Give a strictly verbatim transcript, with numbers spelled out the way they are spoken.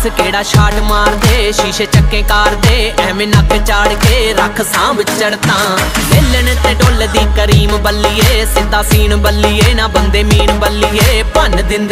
दस केड़ा छाट मार दे, शीशे चक्के कार दे, एवें नक चाड़ के रख सांभ चढ़ता। लेलन ते डुल दी करीम बल्लिए, सीधा सीन बल्लिए ना बंदे मीन बल्लिए, भन दिंदे